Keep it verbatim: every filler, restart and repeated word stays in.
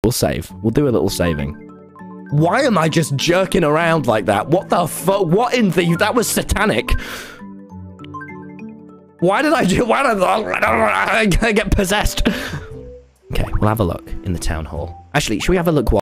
We'll save. We'll do a little saving. Why am I just jerking around like that? What the fuck? What in the... That was satanic. Why did I do... Why did I... I get possessed? Okay, we'll have a look in the town hall. Actually, should we have a look while...